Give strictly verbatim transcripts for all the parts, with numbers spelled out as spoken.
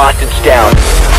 hostage down.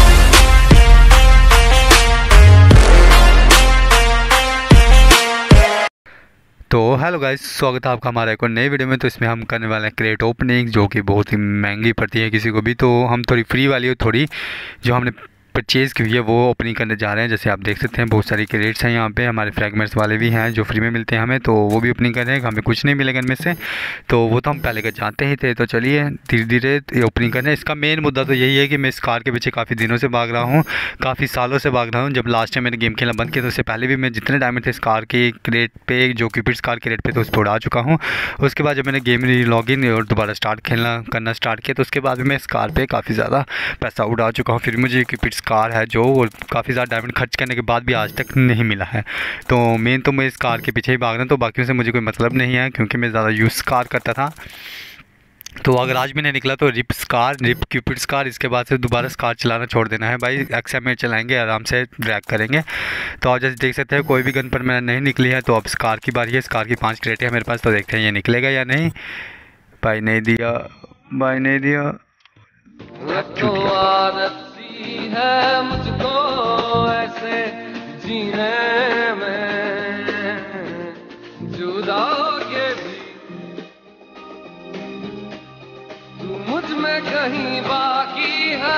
तो hello guys, स्वागत है आपका हमारे एक और नई वीडियो में। तो इसमें हम करने वाले हैं क्रेट ओपनिंग, जो कि बहुत ही महंगी पड़ती है किसी को भी। तो हम थोड़ी फ्री वाली हो, थोड़ी जो हमने परचेज़ की हुई है वो ओपनिंग करने जा रहे हैं। जैसे आप देख सकते हैं बहुत सारी क्रेट्स हैं यहाँ पे, हमारे फ्रैगमेंट्स वाले भी हैं जो फ्री में मिलते हैं हमें, तो वो भी ओपनिंग कर रहे हैं। हमें कुछ नहीं मिलेगा इनमें से, तो वो तो हम पहले का जानते ही थे। तो चलिए धीरे धीरे ओपनिंग करने। इसका मेन मुद्दा तो यही है कि मैं इस कार के पीछे काफ़ी दिनों से भाग रहा हूँ, काफ़ी सालों से भाग रहा हूँ। जब लास्ट टाइम मैंने गेम खेलना बंद किया तो उससे पहले भी मैं जितने डायमंड थे इस कार की क्रेट पे, जो क्यूपिड्स कार के रेट पे, तो उस पर उड़ा चुका हूँ। उसके बाद जब मैंने गेम लॉग इन और दोबारा स्टार्ट खेलना करना स्टार्ट किया तो उसके बाद भी मैं इस कार पे काफ़ी ज़्यादा पैसा उड़ा चुका हूँ। फिर मुझे क्यूपिड्स कार है जो काफ़ी ज़्यादा डायमंड खर्च करने के बाद भी आज तक नहीं मिला है। तो मेन तो मैं इस कार के पीछे ही भाग रहा हूँ, तो बाकियों से मुझे कोई मतलब नहीं है क्योंकि मैं ज़्यादा यूज़ कार करता था। तो अगर आज भी नहीं निकला तो RIP scar, RIP Cupid scar, इसके बाद से दोबारा स्कार चलाना छोड़ देना है भाई। एक्सएम में चलाएंगे, आराम से ड्रैग करेंगे। तो आज जैसे देख सकते हैं कोई भी गन पर मैंने नहीं निकली है, तो अब स्कार की बारी है। स्कार की पांच क्रेटें हैं मेरे पास, तो देखते हैं ये निकलेगा या नहीं। भाई नहीं दिया, भाई नहीं दिया। है मुझको ऐसे जीने में जुदा के भी तू मुझ में कहीं बाकी है।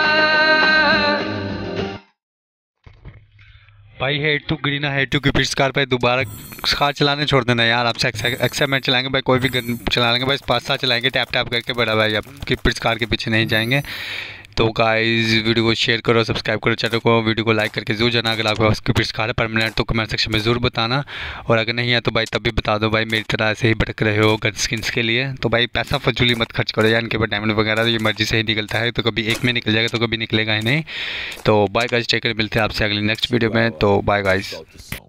भाई head to green head to Cupid's car पे दोबारा कार चलाने छोड़ देना यार। आपसे एक्सएमएट चलाएंगे भाई, कोई भी गन चला लेंगे भाई, पाँच सात चलाएंगे टैप टैप करके बड़ा भाई। अब क्यूपिड्स कार के पीछे नहीं जाएंगे। तो गाइस वीडियो को शेयर करो, सब्सक्राइब करो चैनल को, वीडियो को लाइक करके जरूर जाना। अगर आपके पास क्यूपिड्स कार है परमानेंट तो कमेंट सेक्शन में ज़रूर बताना, और अगर नहीं है तो भाई तब भी बता दो भाई। मेरी तरह ऐसे ही भटक रहे हो गन स्किन्स के लिए, तो भाई पैसा फजूली मत खर्च करो यार। इनके पास डायमंड वगैरह तो ये मर्जी से ही निकलता है, तो कभी एक में निकल जाएगा तो कभी निकलेगा ही नहीं। तो बाय गाइस, टेक केयर, मिलते हैं आपसे अगली नेक्स्ट वीडियो में। तो बाय गाइस।